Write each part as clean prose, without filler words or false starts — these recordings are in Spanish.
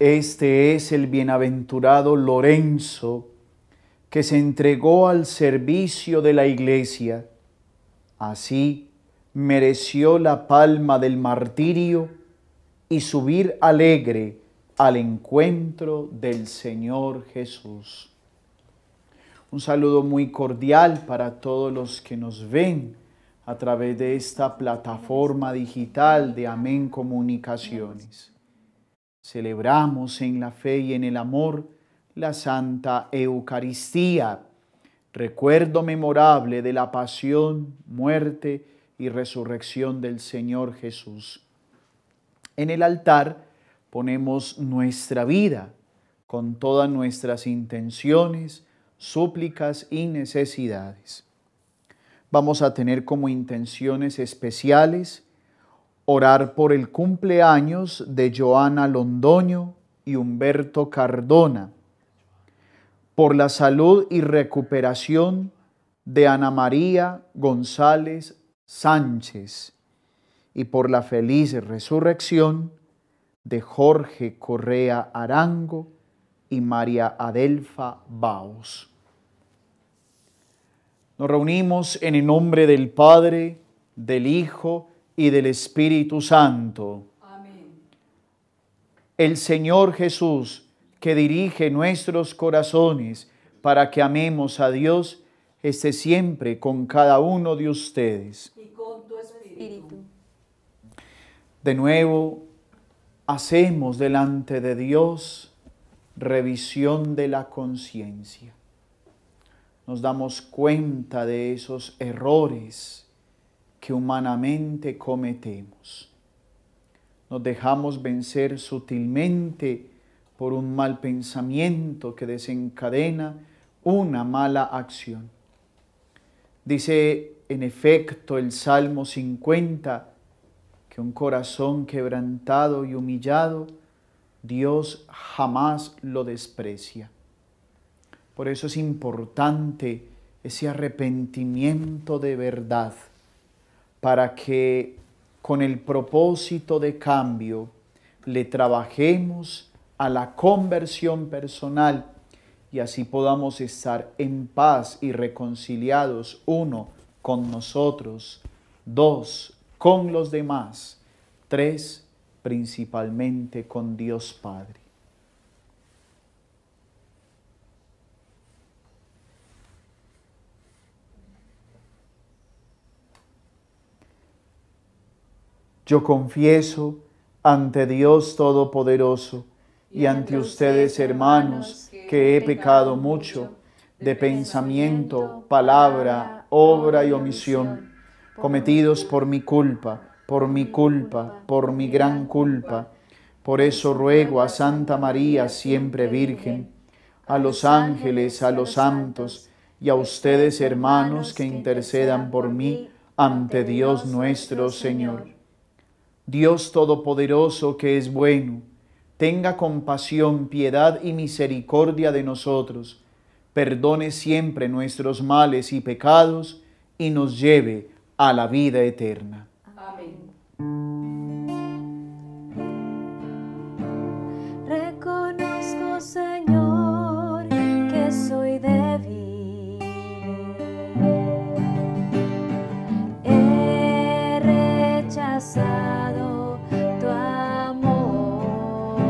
Este es el bienaventurado Lorenzo, que se entregó al servicio de la Iglesia. Así mereció la palma del martirio y subir alegre al encuentro del Señor Jesús. Un saludo muy cordial para todos los que nos ven a través de esta plataforma digital de Amén Comunicaciones. Celebramos en la fe y en el amor la Santa Eucaristía, recuerdo memorable de la pasión, muerte y resurrección del Señor Jesús. En el altar ponemos nuestra vida con todas nuestras intenciones, súplicas y necesidades. Vamos a tener como intenciones especiales orar por el cumpleaños de Joana Londoño y Humberto Cardona, por la salud y recuperación de Ana María González Sánchez y por la feliz resurrección de Jorge Correa Arango y María Adelfa Baos. Nos reunimos en el nombre del Padre, del Hijo y del Espíritu Santo. Amén. El Señor Jesús, que dirige nuestros corazones para que amemos a Dios, esté siempre con cada uno de ustedes. Y con tu espíritu. De nuevo, hacemos delante de Dios revisión de la conciencia. Nos damos cuenta de esos errores que humanamente cometemos. Nos dejamos vencer sutilmente por un mal pensamiento que desencadena una mala acción. Dice en efecto el Salmo 50 que un corazón quebrantado y humillado, Dios jamás lo desprecia. Por eso es importante ese arrepentimiento de verdad, para que con el propósito de cambio le trabajemos a la conversión personal y así podamos estar en paz y reconciliados, uno, con nosotros, dos, con los demás, tres, principalmente con Dios Padre. Yo confieso ante Dios Todopoderoso y ante ustedes, hermanos, que he pecado mucho de pensamiento, palabra, obra y omisión, cometidos por mi culpa, por mi gran culpa. Por eso ruego a Santa María, siempre Virgen, a los ángeles, a los santos y a ustedes, hermanos, que intercedan por mí ante Dios nuestro Señor. Dios Todopoderoso, que es bueno, tenga compasión, piedad y misericordia de nosotros, perdone siempre nuestros males y pecados y nos lleve a la vida eterna. Amén. Reconozco, Señor, que soy débil. He rechazado tu amor.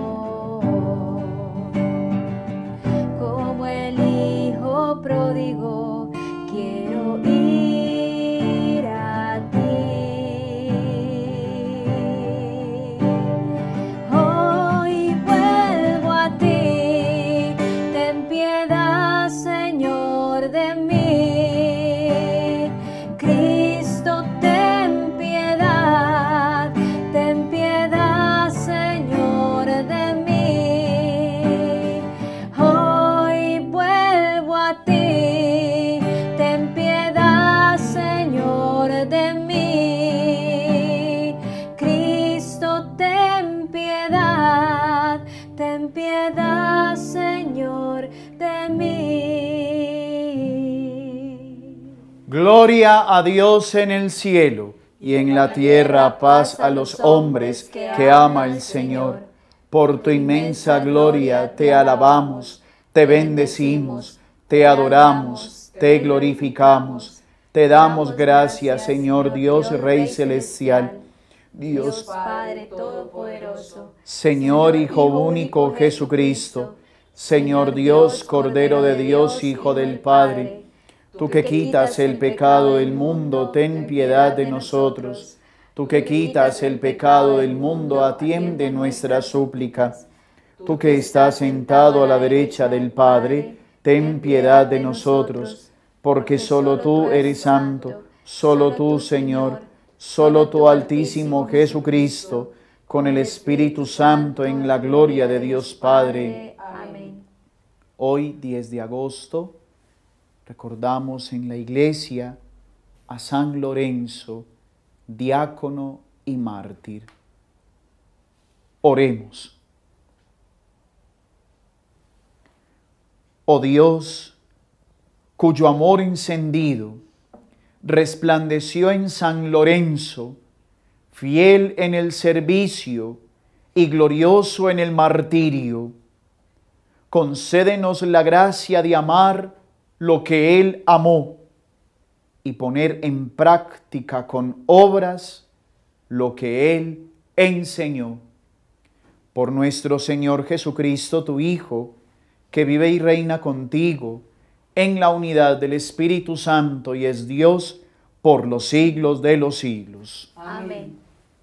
Como el hijo pródigo, quiero ir a ti. Hoy vuelvo a ti, ten piedad, Señor, de mí. Cristo, ten piedad, Señor, de mí. Hoy vuelvo a ti, ten piedad, Señor, de mí. Cristo, ten piedad, Señor, de mí. Gloria a Dios en el cielo y en la tierra paz a los hombres que ama el Señor. Por tu inmensa gloria te alabamos, te bendecimos, te adoramos, te glorificamos. Te damos gracias, Señor Dios, Rey Celestial, Dios Padre Todopoderoso, Señor Hijo único Jesucristo, Señor Dios, Cordero de Dios, Hijo del Padre, tú que quitas el pecado del mundo, ten piedad de nosotros. Tú que quitas el pecado del mundo, atiende nuestra súplica. Tú que estás sentado a la derecha del Padre, ten piedad de nosotros, porque solo tú eres santo, solo tú, Señor, solo tú, Altísimo Jesucristo, con el Espíritu Santo en la gloria de Dios Padre. Amén. Hoy, 10 de agosto, recordamos en la iglesia a San Lorenzo, diácono y mártir. Oremos. Oh Dios, cuyo amor encendido resplandeció en San Lorenzo, fiel en el servicio y glorioso en el martirio, concédenos la gracia de amar lo que él amó y poner en práctica con obras lo que él enseñó. Por nuestro Señor Jesucristo, tu Hijo, que vive y reina contigo en la unidad del Espíritu Santo y es Dios por los siglos de los siglos. Amén.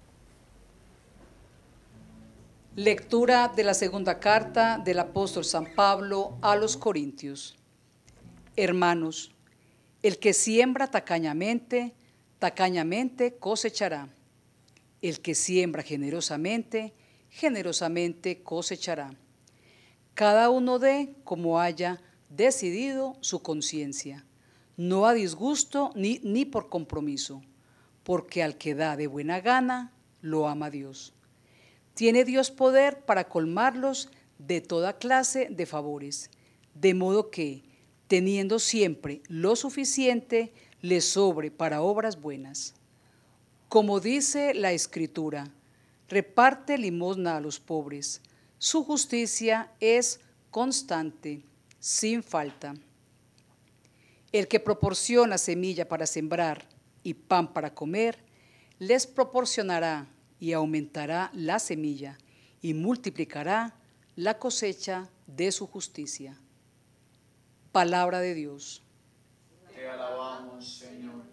Lectura de la segunda carta del apóstol San Pablo a los Corintios. Hermanos, el que siembra tacañamente, tacañamente cosechará. El que siembra generosamente, generosamente cosechará. Cada uno dé como haya decidido su conciencia, no a disgusto ni por compromiso, porque al que da de buena gana, lo ama Dios. Tiene Dios poder para colmarlos de toda clase de favores, de modo que, teniendo siempre lo suficiente, les sobre para obras buenas. Como dice la Escritura, reparte limosna a los pobres, su justicia es constante, sin falta. El que proporciona semilla para sembrar y pan para comer, les proporcionará y aumentará la semilla y multiplicará la cosecha de su justicia. Palabra de Dios. Te alabamos, Señor.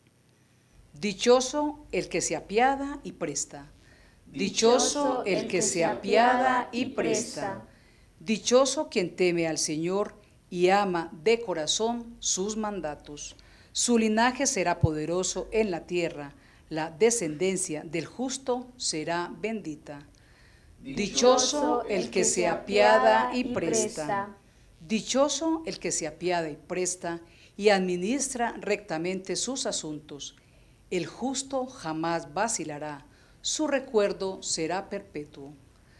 Dichoso el que se apiada y presta. Dichoso el que se apiada y presta. Dichoso quien teme al Señor y ama de corazón sus mandatos. Su linaje será poderoso en la tierra, la descendencia del justo será bendita. Dichoso el que se apiada y presta. Dichoso el que se apiada y presta y administra rectamente sus asuntos. El justo jamás vacilará, su recuerdo será perpetuo.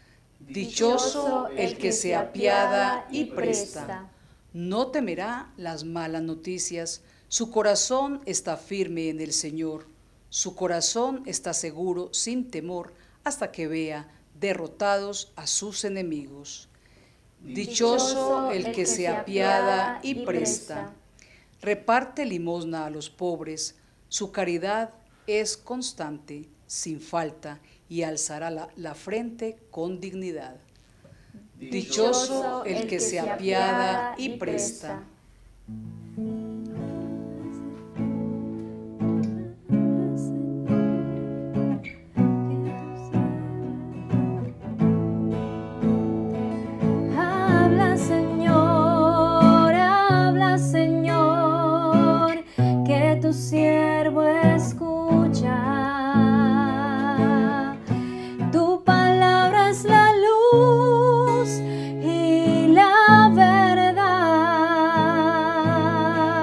Dichoso el que se apiada y presta. No temerá las malas noticias, su corazón está firme en el Señor. Su corazón está seguro sin temor hasta que vea derrotados a sus enemigos. Dichoso el que se apiada y presta. Reparte limosna a los pobres, su caridad es constante, sin falta, y alzará la frente con dignidad. Dichoso el que se apiada y presta. Habla Señor, que tu siervo escucha. Tu palabra es la luz y la verdad.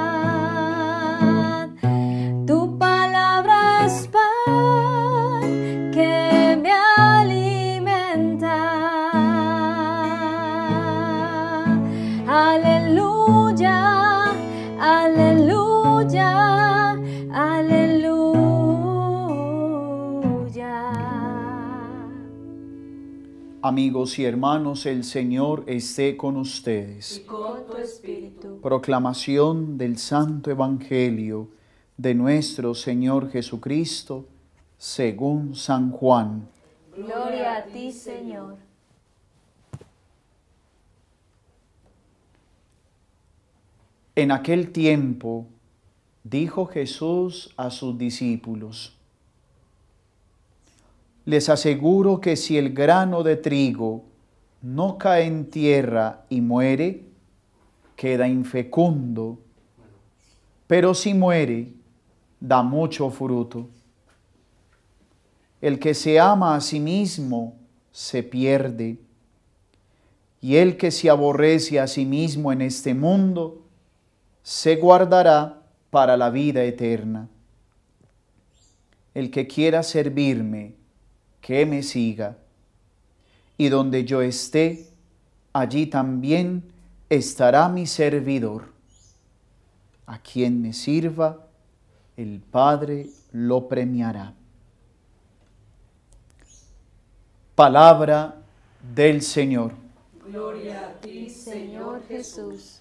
Amigos y hermanos, el Señor esté con ustedes. Y con tu espíritu. Proclamación del Santo Evangelio de nuestro Señor Jesucristo, según San Juan. Gloria a ti, Señor. En aquel tiempo dijo Jesús a sus discípulos: les aseguro que si el grano de trigo no cae en tierra y muere, queda infecundo, pero si muere, da mucho fruto. El que se ama a sí mismo se pierde, y el que se aborrece a sí mismo en este mundo se guardará para la vida eterna. El que quiera servirme, que me siga, y donde yo esté, allí también estará mi servidor. A quien me sirva, el Padre lo premiará. Palabra del Señor. Gloria a ti, Señor Jesús.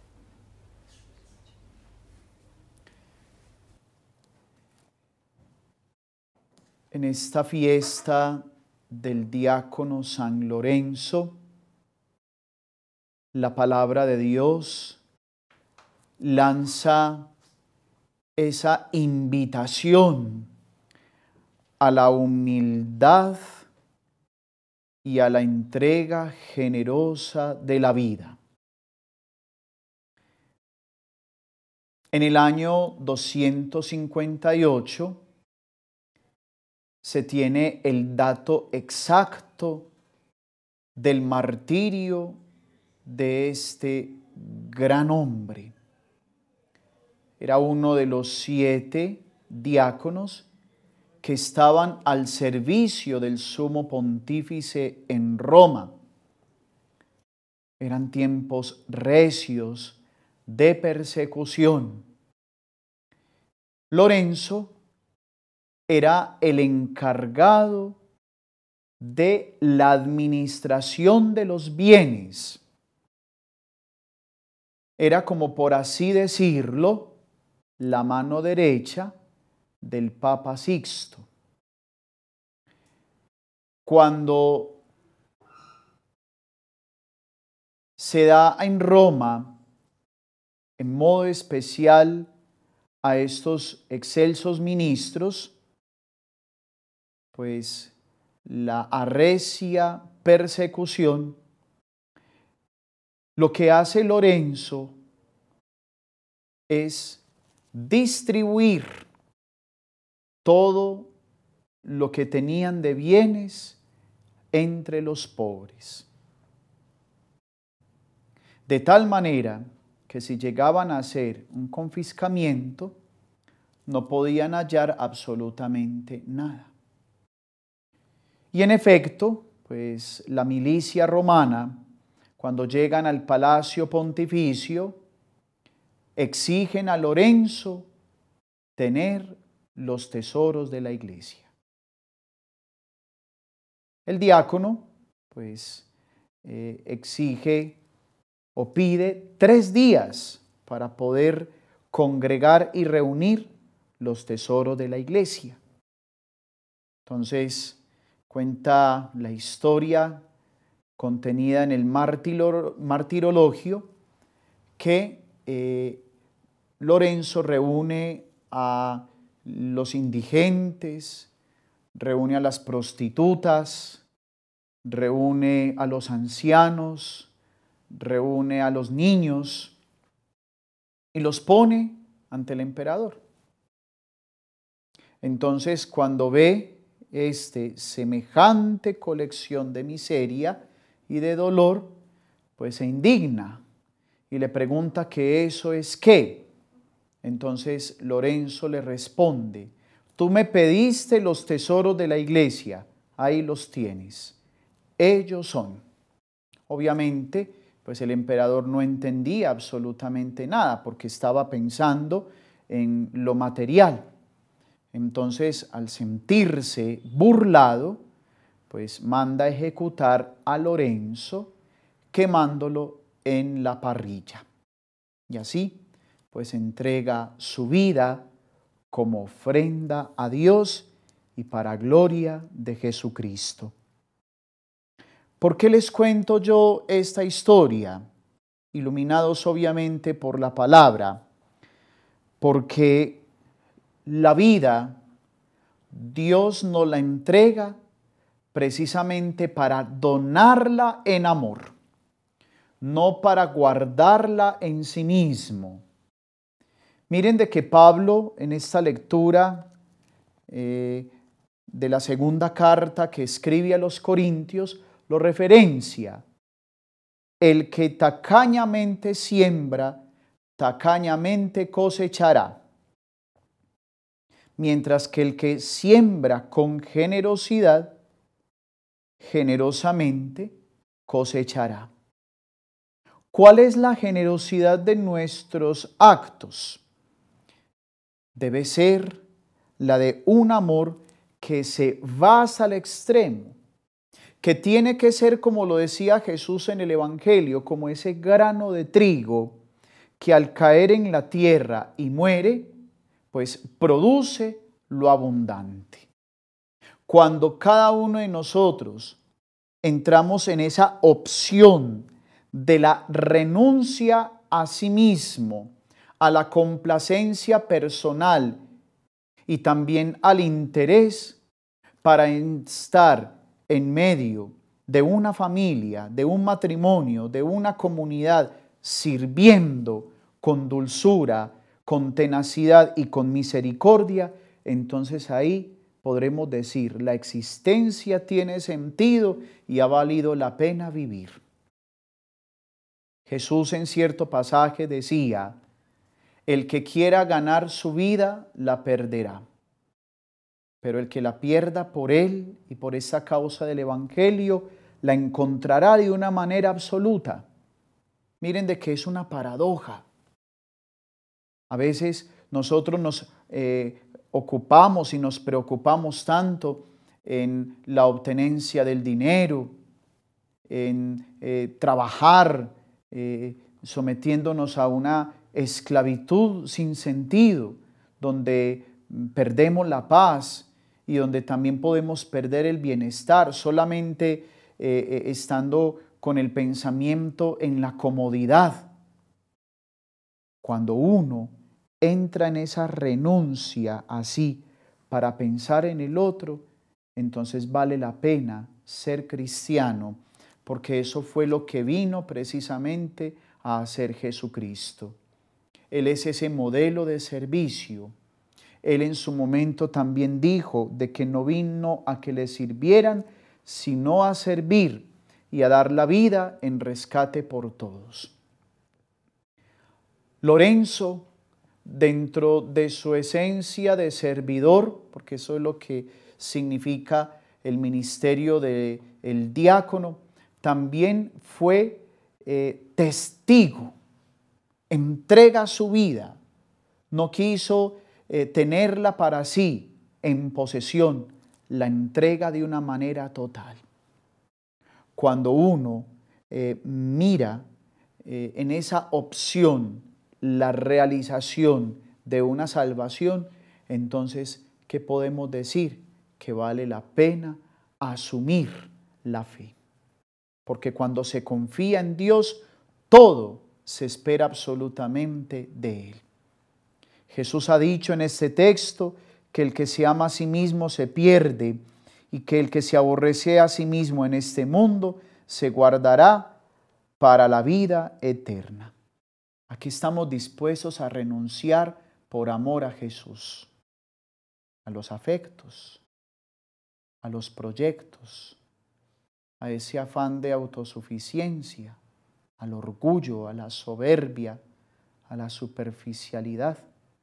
En esta fiesta del diácono San Lorenzo, la palabra de Dios lanza esa invitación a la humildad y a la entrega generosa de la vida. En el año 258 se tiene el dato exacto del martirio de este gran hombre. Era uno de los 7 diáconos que estaban al servicio del sumo pontífice en Roma. Eran tiempos recios de persecución. Lorenzo era el encargado de la administración de los bienes. Era, como por así decirlo, la mano derecha del Papa Sixto. Cuando se da en Roma, en modo especial a estos excelsos ministros, pues la arrecia persecución, lo que hace Lorenzo es distribuir todo lo que tenían de bienes entre los pobres. De tal manera que si llegaban a hacer un confiscamiento, no podían hallar absolutamente nada. Y en efecto, pues la milicia romana, cuando llegan al Palacio Pontificio, exigen a Lorenzo tener los tesoros de la iglesia. El diácono, pues, exige o pide 3 días para poder congregar y reunir los tesoros de la iglesia. Entonces, cuenta la historia contenida en el martirologio que Lorenzo reúne a los indigentes, reúne a las prostitutas, reúne a los ancianos, reúne a los niños y los pone ante el emperador. Entonces, cuando ve semejante colección de miseria y de dolor, pues se indigna y le pregunta que eso es qué. Entonces Lorenzo le responde: tú me pediste los tesoros de la iglesia, ahí los tienes, ellos son. Obviamente, pues el emperador no entendía absolutamente nada porque estaba pensando en lo material. Entonces, al sentirse burlado, pues manda ejecutar a Lorenzo quemándolo en la parrilla. Y así pues entrega su vida como ofrenda a Dios y para gloria de Jesucristo. ¿Por qué les cuento yo esta historia? Iluminados obviamente por la palabra, porque la vida Dios nos la entrega precisamente para donarla en amor, no para guardarla en sí mismo. Miren de que Pablo en esta lectura de la segunda carta que escribe a los Corintios lo referencia. El que tacañamente siembra, tacañamente cosechará. Mientras que el que siembra con generosidad, generosamente cosechará. ¿Cuál es la generosidad de nuestros actos? Debe ser la de un amor que se va hasta el extremo, que tiene que ser, como lo decía Jesús en el Evangelio, como ese grano de trigo que al caer en la tierra y muere, pues produce lo abundante. Cuando cada uno de nosotros entramos en esa opción de la renuncia a sí mismo, a la complacencia personal y también al interés para estar en medio de una familia, de un matrimonio, de una comunidad, sirviendo con dulzura, con tenacidad y con misericordia, entonces ahí podremos decir, la existencia tiene sentido y ha valido la pena vivir. Jesús en cierto pasaje decía, el que quiera ganar su vida, la perderá. Pero el que la pierda por él y por esa causa del Evangelio, la encontrará de una manera absoluta. Miren de que es una paradoja. A veces nosotros nos ocupamos y nos preocupamos tanto en la obtenencia del dinero, en trabajar, sometiéndonos a una esclavitud sin sentido, donde perdemos la paz y donde también podemos perder el bienestar solamente estando con el pensamiento en la comodidad. Cuando uno entra en esa renuncia así para pensar en el otro, entonces vale la pena ser cristiano, porque eso fue lo que vino precisamente a hacer Jesucristo. Él es ese modelo de servicio. Él en su momento también dijo de que no vino a que le sirvieran, sino a servir y a dar la vida en rescate por todos. Lorenzo, dentro de su esencia de servidor, porque eso es lo que significa el ministerio del diácono, también fue testigo, entrega su vida, no quiso tenerla para sí en posesión, la entrega de una manera total. Cuando uno mira en esa opción la realización de una salvación, entonces, ¿qué podemos decir? Que vale la pena asumir la fe. Porque cuando se confía en Dios, todo se espera absolutamente de Él. Jesús ha dicho en este texto que el que se ama a sí mismo se pierde y que el que se aborrece a sí mismo en este mundo se guardará para la vida eterna. Aquí estamos dispuestos a renunciar por amor a Jesús, a los afectos, a los proyectos, a ese afán de autosuficiencia, al orgullo, a la soberbia, a la superficialidad.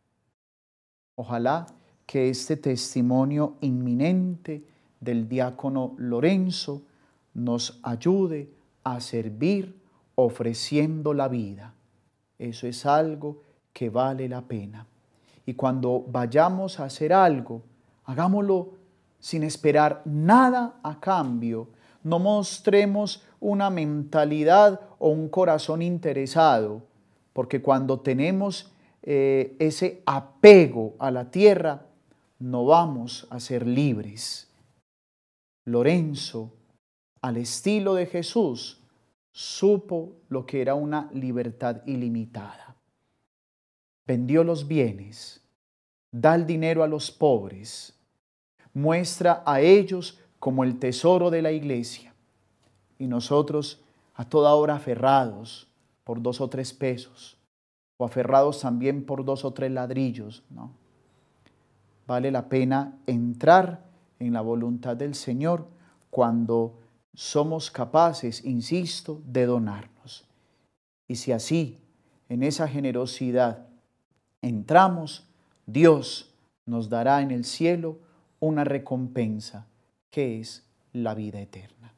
Ojalá que este testimonio inminente del diácono Lorenzo nos ayude a servir ofreciendo la vida. Eso es algo que vale la pena. Y cuando vayamos a hacer algo, hagámoslo sin esperar nada a cambio. No mostremos una mentalidad o un corazón interesado, porque cuando tenemos ese apego a la tierra, no vamos a ser libres. Lorenzo, al estilo de Jesús, supo lo que era una libertad ilimitada. Vendió los bienes, da el dinero a los pobres, muestra a ellos como el tesoro de la iglesia. Y nosotros a toda hora aferrados por 2 o 3 pesos, o aferrados también por 2 o 3 ladrillos, ¿no? Vale la pena entrar en la voluntad del Señor cuando somos capaces, insisto, de donarnos. Y si así, en esa generosidad, entramos, Dios nos dará en el cielo una recompensa, que es la vida eterna.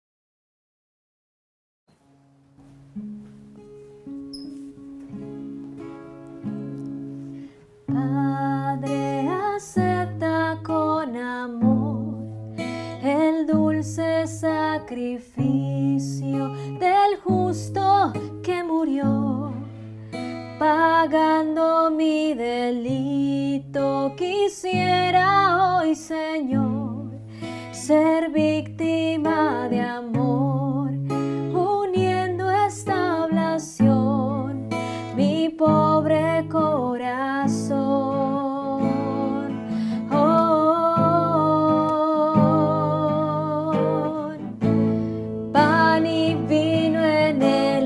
Padre, acepta con amor el dulce sacrificio del justo que murió, pagando mi delito. Quisiera hoy, Señor, ser víctima de amor, uniendo esta oblación, mi pobre corazón. Pan y vino en el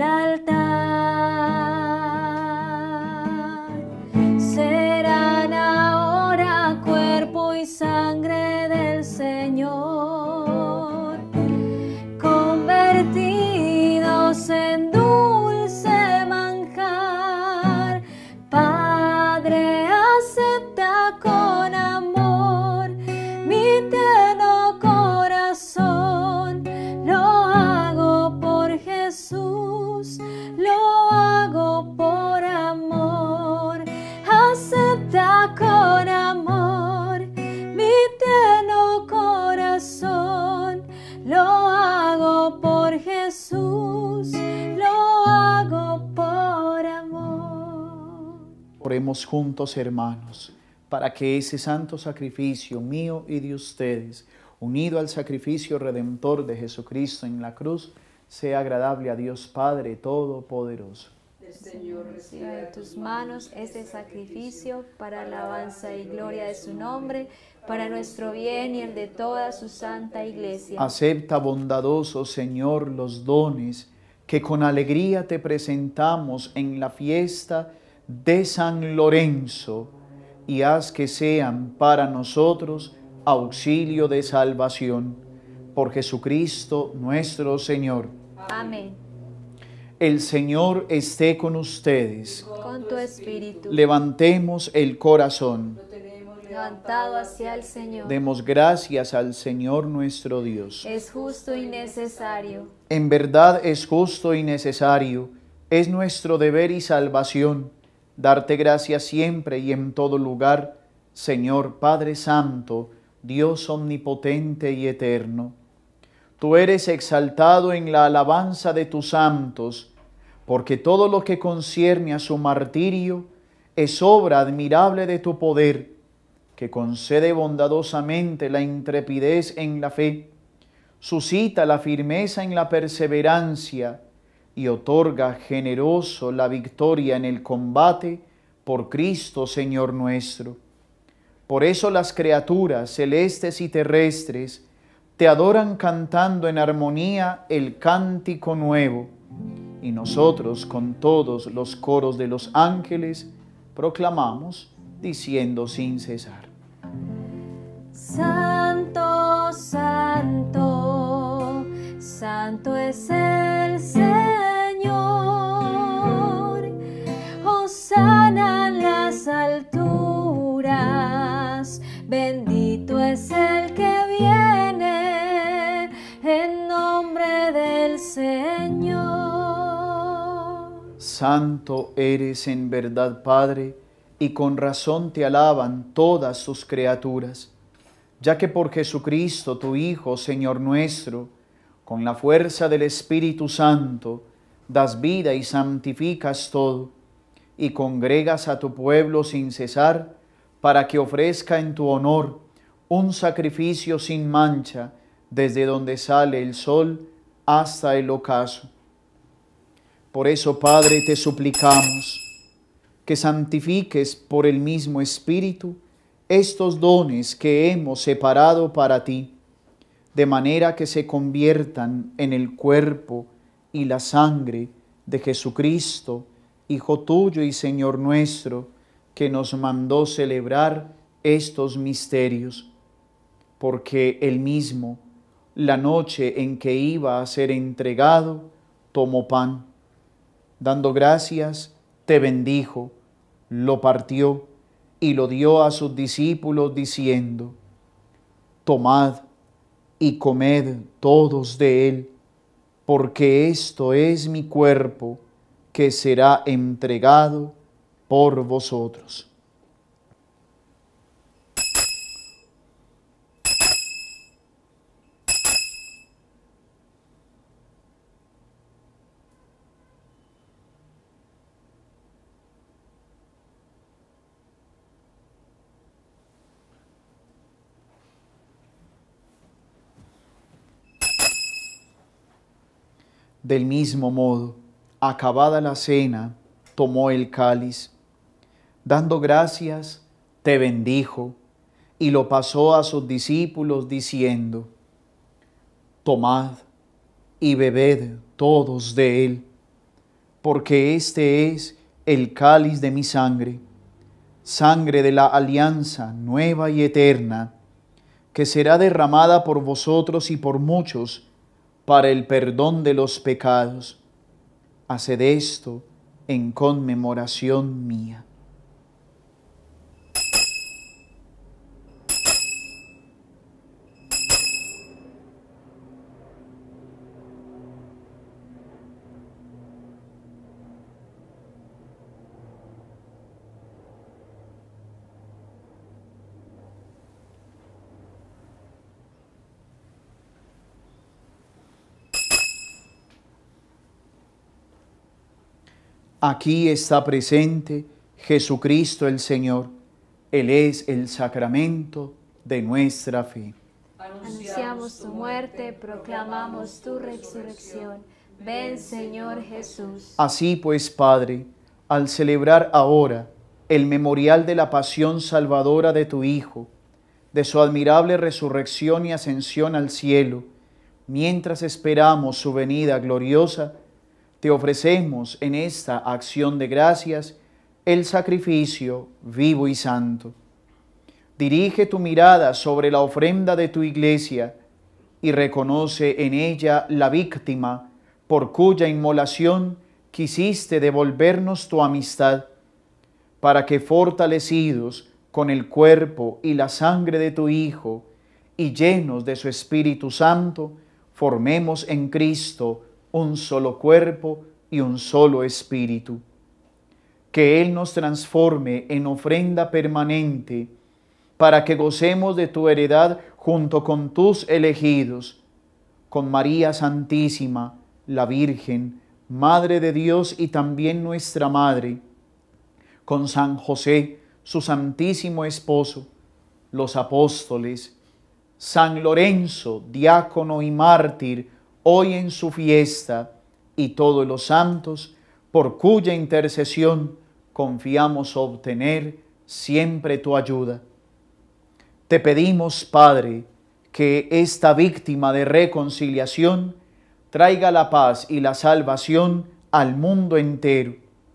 altar serán ahora cuerpo y sangre del Señor, convertidos en dulce manjar. Padre, acepta con amor mi tierno corazón. Lo hago por Jesús, lo hago por amor. Acepta con amor mi tierno corazón. Lo hago por Jesús, lo hago por amor. Oremos juntos, hermanos, para que ese santo sacrificio mío y de ustedes, unido al sacrificio redentor de Jesucristo en la cruz, sea agradable a Dios Padre Todopoderoso. El Señor Reciba de tus manos este sacrificio para alabanza y gloria de su nombre, para nuestro bien y el de toda su santa iglesia. Acepta, bondadoso Señor, los dones que con alegría te presentamos en la fiesta de San Lorenzo, y haz que sean para nosotros auxilio de salvación. Por Jesucristo nuestro Señor. Amén. El Señor esté con ustedes. Con tu espíritu, Levantemos el corazón. levantado hacia el Señor, Demos gracias al Señor nuestro Dios. es justo y necesario. En verdad es justo y necesario, es nuestro deber y salvación, darte gracias siempre y en todo lugar, Señor Padre Santo, Dios omnipotente y eterno. Tú eres exaltado en la alabanza de tus santos, porque todo lo que concierne a su martirio es obra admirable de tu poder, que concede bondadosamente la intrepidez en la fe, suscita la firmeza en la perseverancia y otorga generoso la victoria en el combate por Cristo Señor nuestro. Por eso las criaturas celestes y terrestres te adoran cantando en armonía el cántico nuevo, y nosotros con todos los coros de los ángeles proclamamos diciendo sin cesar: Santo, santo, santo es el Señor. Hosana en las alturas, bendito es el que viene en nombre del Señor. Santo eres en verdad, Padre, y con razón te alaban todas sus criaturas. ya que por Jesucristo, tu Hijo, Señor nuestro, con la fuerza del Espíritu Santo, das vida y santificas todo, y congregas a tu pueblo sin cesar, para que ofrezca en tu honor un sacrificio sin mancha, desde donde sale el sol hasta el ocaso. Por eso, Padre, te suplicamos que santifiques por el mismo Espíritu estos dones que hemos separado para ti, de manera que se conviertan en el cuerpo y la sangre de Jesucristo, Hijo tuyo y Señor nuestro, que nos mandó celebrar estos misterios. Porque él mismo, la noche en que iba a ser entregado, tomó pan. Dando gracias, te bendijo, lo partió y lo dio a sus discípulos diciendo: tomad y comed todos de él, porque esto es mi cuerpo, que será entregado por vosotros. Del mismo modo, acabada la cena, tomó el cáliz. Dando gracias, te bendijo y lo pasó a sus discípulos diciendo: tomad y bebed todos de él, porque este es el cáliz de mi sangre, sangre de la alianza nueva y eterna, que será derramada por vosotros y por muchos para el perdón de los pecados. Haced esto en conmemoración mía. Aquí está presente Jesucristo el Señor. Él es el sacramento de nuestra fe. Anunciamos tu muerte, proclamamos tu resurrección. Ven, Señor Jesús. Así pues, Padre, al celebrar ahora el memorial de la pasión salvadora de tu Hijo, de su admirable resurrección y ascensión al cielo, mientras esperamos su venida gloriosa, te ofrecemos en esta acción de gracias el sacrificio vivo y santo. Dirige tu mirada sobre la ofrenda de tu Iglesia y reconoce en ella la víctima por cuya inmolación quisiste devolvernos tu amistad, para que fortalecidos con el cuerpo y la sangre de tu Hijo y llenos de su Espíritu Santo, formemos en Cristo un solo cuerpo y un solo espíritu. Que Él nos transforme en ofrenda permanente, para que gocemos de tu heredad junto con tus elegidos, con María Santísima, la Virgen, Madre de Dios y también nuestra Madre, con San José, su santísimo esposo, los apóstoles, San Lorenzo, diácono y mártir, hoy en su fiesta, y todos los santos, por cuya intercesión confiamos obtener siempre tu ayuda. Te pedimos, Padre, que esta víctima de reconciliación traiga la paz y la salvación al mundo entero.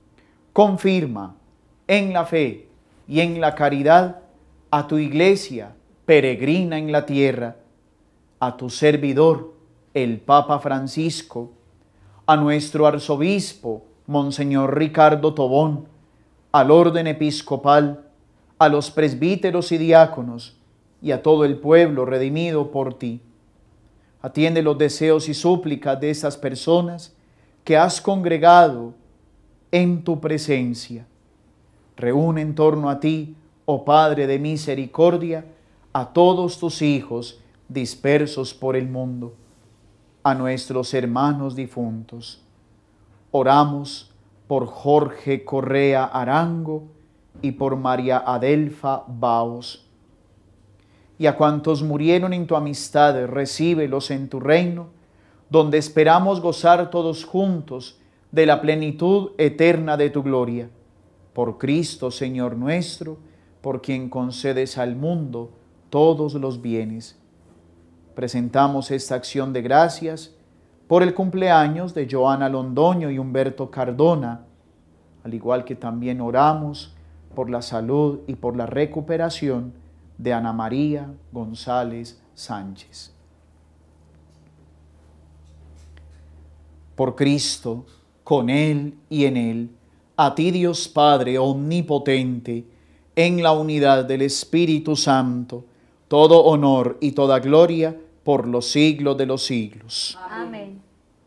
Confirma en la fe y en la caridad a tu Iglesia peregrina en la tierra, a tu servidor, el Papa Francisco, a nuestro arzobispo, Monseñor Ricardo Tobón, al orden episcopal, a los presbíteros y diáconos, y a todo el pueblo redimido por ti. Atiende los deseos y súplicas de estas personas que has congregado en tu presencia. Reúne en torno a ti, oh Padre de misericordia, a todos tus hijos dispersos por el mundo, a nuestros hermanos difuntos. Oramos por Jorge Correa Arango y por María Adelfa Baos. Y a cuantos murieron en tu amistad, recíbelos en tu reino, donde esperamos gozar todos juntos de la plenitud eterna de tu gloria. Por Cristo, Señor nuestro, por quien concedes al mundo todos los bienes. Presentamos esta acción de gracias por el cumpleaños de Joana Londoño y Humberto Cardona, al igual que también oramos por la salud y por la recuperación de Ana María González Sánchez. Por Cristo, con Él y en Él, a ti Dios Padre omnipotente, en la unidad del Espíritu Santo, todo honor y toda gloria por los siglos de los siglos. Amén.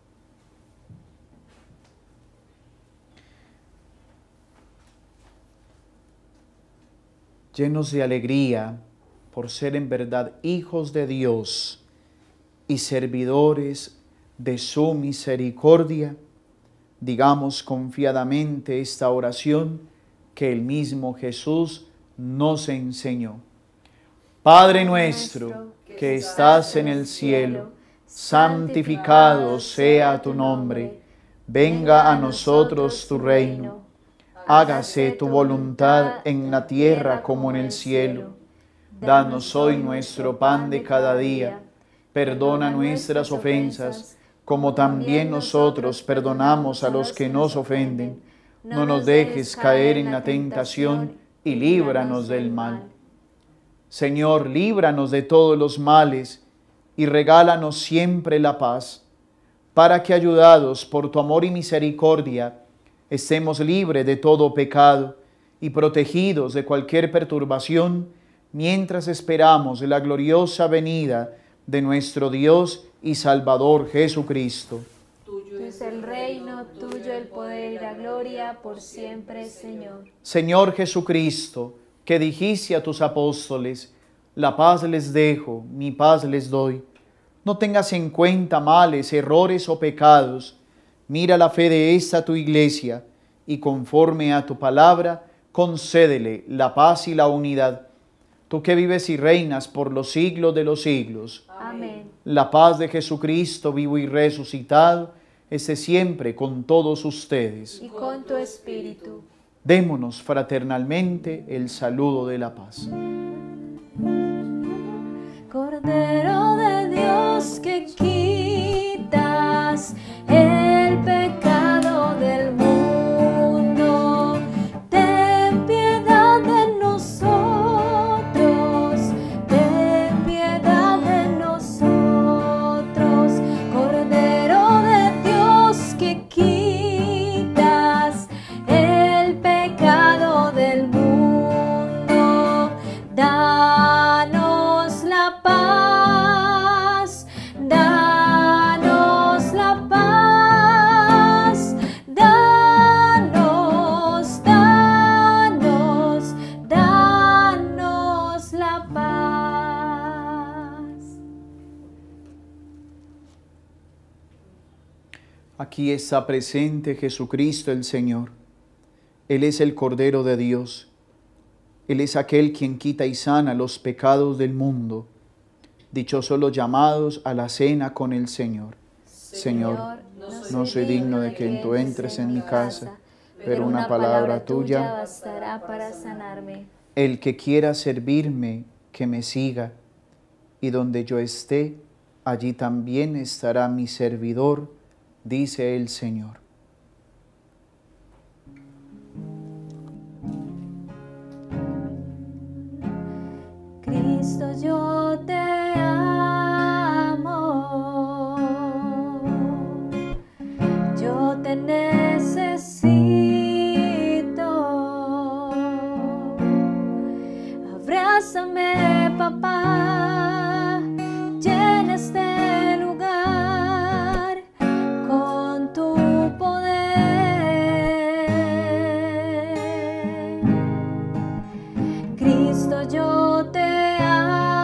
Llenos de alegría por ser en verdad hijos de Dios y servidores de su misericordia, digamos confiadamente esta oración que el mismo Jesús nos enseñó. Padre nuestro, que estás en el cielo, santificado sea tu nombre. Venga a nosotros tu reino. Hágase tu voluntad en la tierra como en el cielo. Danos hoy nuestro pan de cada día. Perdona nuestras ofensas, como también nosotros perdonamos a los que nos ofenden. No nos dejes caer en la tentación y líbranos del mal. Señor, líbranos de todos los males y regálanos siempre la paz, para que, ayudados por tu amor y misericordia, estemos libres de todo pecado y protegidos de cualquier perturbación, mientras esperamos la gloriosa venida de nuestro Dios y Salvador Jesucristo. Tuyo es el reino, tuyo el poder y la gloria por siempre, Señor. Señor Jesucristo, que dijiste a tus apóstoles: la paz les dejo, mi paz les doy. No tengas en cuenta males, errores o pecados. Mira la fe de esta tu iglesia y conforme a tu palabra, concédele la paz y la unidad. Tú que vives y reinas por los siglos de los siglos. Amén. La paz de Jesucristo vivo y resucitado esté siempre con todos ustedes. Y con tu espíritu. Démonos fraternalmente el saludo de la paz. Cordero de Dios, que quitas el pecado del mundo, ten piedad de nosotros, ten piedad de nosotros. Cordero de Dios, que quitas el pecado del mundo, danos la paz, danos la paz, danos la paz. Aquí está presente Jesucristo el Señor. Él es el Cordero de Dios. Él es aquel quien quita y sana los pecados del mundo. Dichosos los llamados a la cena con el Señor. Señor, no soy digno de que tú entres en mi casa, pero una palabra tuya bastará para sanarme. El que quiera servirme, que me siga, y donde yo esté, allí también estará mi servidor, dice el Señor. Cristo, yo te amo, yo te necesito. Abrázame, papá, llena este lugar con tu poder. Cristo, yo te amo.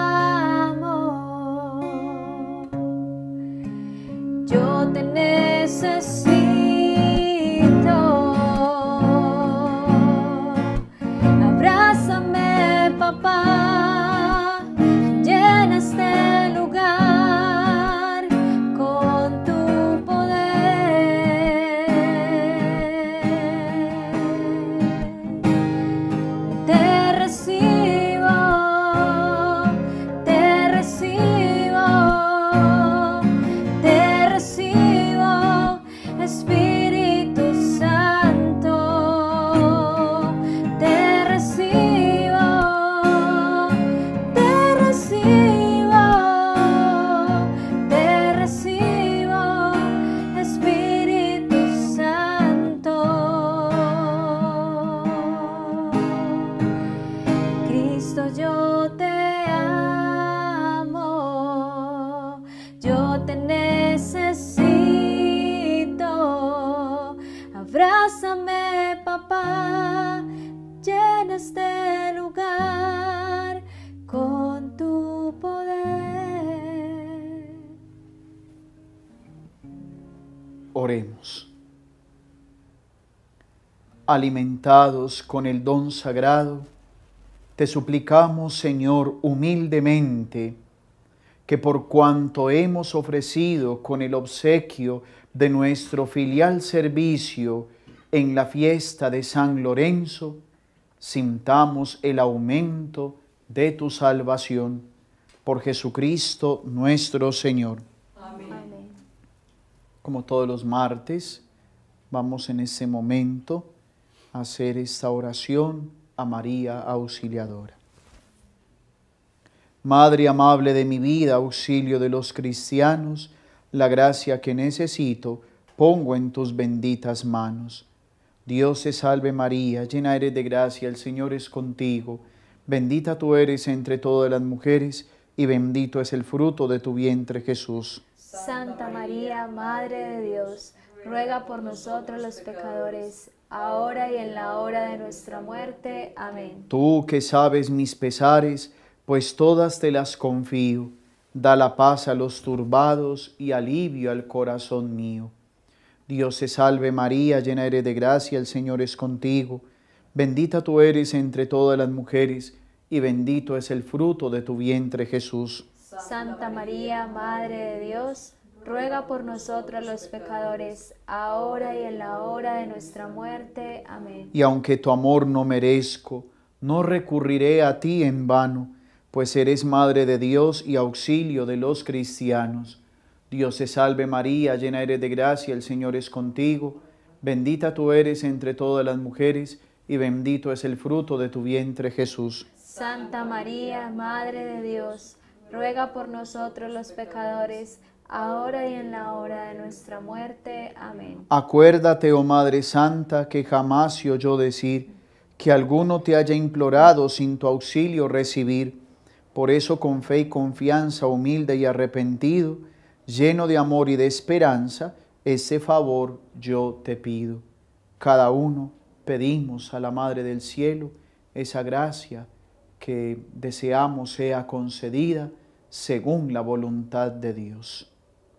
alimentados con el don sagrado, te suplicamos, Señor, humildemente, que por cuanto hemos ofrecido con el obsequio de nuestro filial servicio en la fiesta de San Lorenzo, sintamos el aumento de tu salvación. Por Jesucristo nuestro Señor. Amén. Como todos los martes, vamos en este momento a hacer esta oración a María Auxiliadora. Madre amable de mi vida, auxilio de los cristianos, la gracia que necesito pongo en tus benditas manos. Dios te salve María, llena eres de gracia, el Señor es contigo. Bendita tú eres entre todas las mujeres, y bendito es el fruto de tu vientre, Jesús. Santa María, Madre de Dios, ruega por nosotros los pecadores, ahora y en la hora de nuestra muerte. Amén. Tú que sabes mis pesares, pues todas te las confío, da la paz a los turbados y alivio al corazón mío. Dios te salve María, llena eres de gracia, el Señor es contigo. Bendita tú eres entre todas las mujeres, y bendito es el fruto de tu vientre, Jesús. Santa María, Madre de Dios, ruega por nosotros los pecadores, ahora y en la hora de nuestra muerte. Amén. Y aunque tu amor no merezco, no recurriré a ti en vano, pues eres Madre de Dios y auxilio de los cristianos. Dios te salve María, llena eres de gracia, el Señor es contigo. Bendita tú eres entre todas las mujeres, y bendito es el fruto de tu vientre, Jesús. Santa María, Madre de Dios, ruega por nosotros los pecadores, ahora y en la hora de nuestra muerte. Amén. Acuérdate, oh Madre Santa, que jamás se oyó decir que alguno te haya implorado sin tu auxilio recibir. Por eso, con fe y confianza, humilde y arrepentido, lleno de amor y de esperanza, ese favor yo te pido. Cada uno pedimos a la Madre del Cielo esa gracia que deseamos sea concedida según la voluntad de Dios.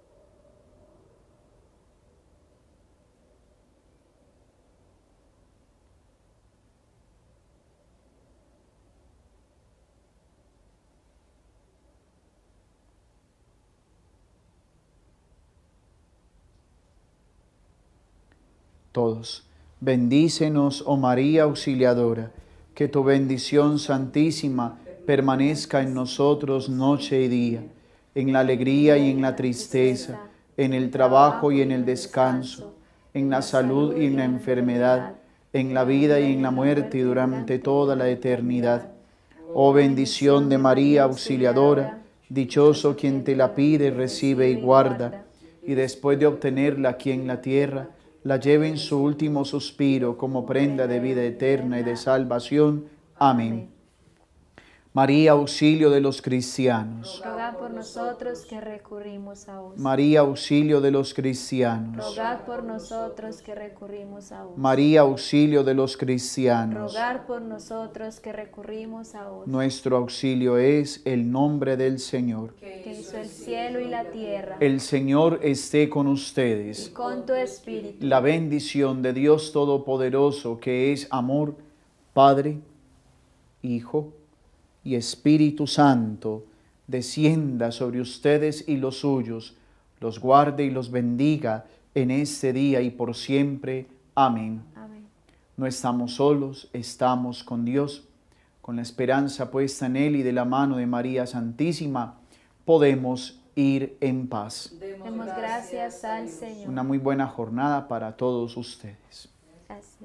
Todos, bendícenos, oh María Auxiliadora, que tu bendición santísima permanezca en nosotros noche y día, en la alegría y en la tristeza, en el trabajo y en el descanso, en la salud y en la enfermedad, en la vida y en la muerte y durante toda la eternidad. Oh bendición de María Auxiliadora, dichoso quien te la pide, recibe y guarda, y después de obtenerla aquí en la tierra, la lleve en su último suspiro como prenda de vida eterna y de salvación. Amén. María, auxilio de los cristianos. Rogad por nosotros que recurrimos a vos. María, auxilio de los cristianos. Rogad por nosotros que recurrimos a vos. María, auxilio de los cristianos. Rogad por nosotros que recurrimos a vos. Nuestro auxilio es el nombre del Señor. Que hizo el cielo y la tierra. El Señor esté con Y ustedes. con tu espíritu. La bendición de Dios Todopoderoso, que es amor, Padre, Hijo y Espíritu Santo, descienda sobre ustedes y los suyos, los guarde y los bendiga en este día y por siempre. Amén. Amén. No estamos solos, estamos con Dios. Con la esperanza puesta en Él y de la mano de María Santísima, podemos ir en paz. Demos gracias al Señor. Una muy buena jornada para todos ustedes. Gracias.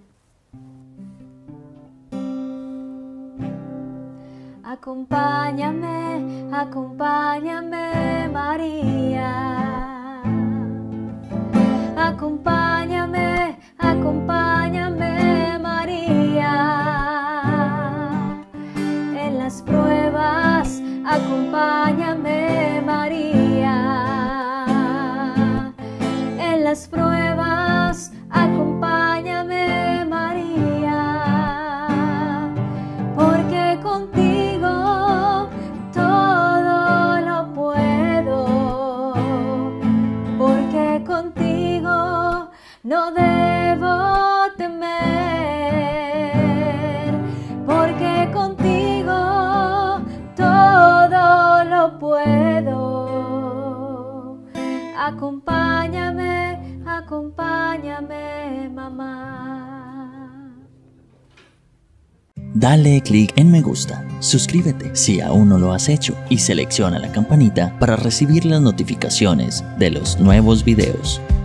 Acompáñame, acompáñame, María. Acompáñame, acompáñame, María. En las pruebas, acompáñame, María. En las pruebas, acompáñame, María. Porque contigo todo lo puedo, porque contigo mamá. Dale clic en me gusta, suscríbete si aún no lo has hecho y selecciona la campanita para recibir las notificaciones de los nuevos videos.